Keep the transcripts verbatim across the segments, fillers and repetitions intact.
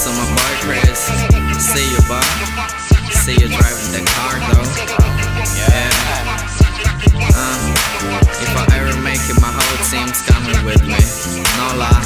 to my boy Chris. See you, boy. See you driving the car, though. Yeah. Uh, if I ever make it, my whole team's coming with me. No lie.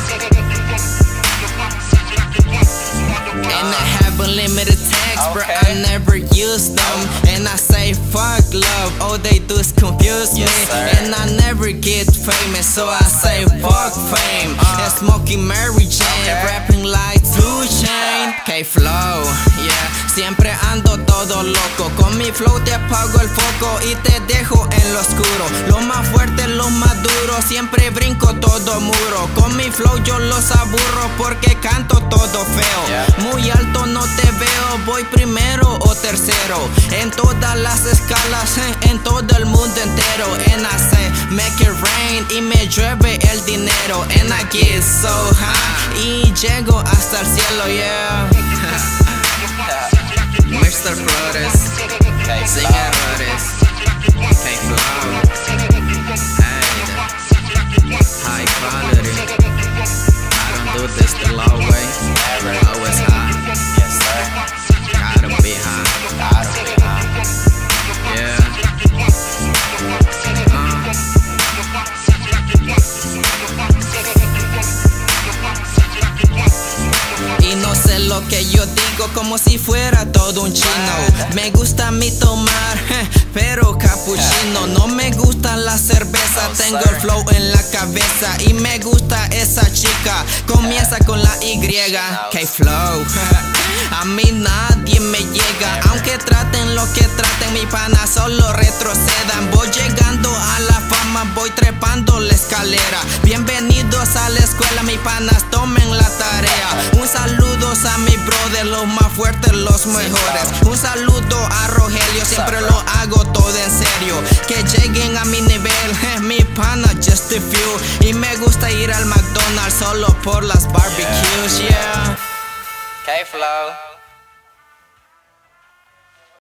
And I have unlimited texts, bro, I never use them. And I say fuck love, all they do is confuse me. And I never get famous, so I say fuck fame. And smoking Mary Jane, rapping like two Chainz. K-Flow, yeah, siempre ando todo loco. Con mi flow te apago el foco y te dejo en lo oscuro. Lo más fuerte, lo más duro, siempre brinco todo muro. Con mi flow yo los aburro porque canto todo feo. Muy alto no te veo, voy primero o tercero. En todas las escalas, en todo el mundo entero. And I say, make it rain, y me llueve el dinero. And I get so high, y llego hasta el cielo, yeah. mister Flores, sin errores, K-Flow, hey, high quality. I don't do this the low way, always high. Yes sir, gotta be high, gotta be high. Yeah. Y no sé lo que yo digo como si fuera todo un chino. Me gusta a mí tomar, pero capuchino. No me gusta la cerveza, tengo el flow en la cabeza. Y me gusta esa chica, comienza con la Y, K-Flow. A mí nadie me llega, aunque traten lo que traten, mi pana solo retrocedan. Voy llegando a la fama, voy trepando la escalera. Bienvenidos a la escuela, mis panas, tomen la tarea. Un saludo a mi brother, los más fuertes, los mejores. Un saludo a Rogelio, siempre lo hago todo en serio. Que lleguen a mi nivel, mi pana, just a few. Y me gusta ir al McDonald's solo por las barbecues, yeah. K-Flow.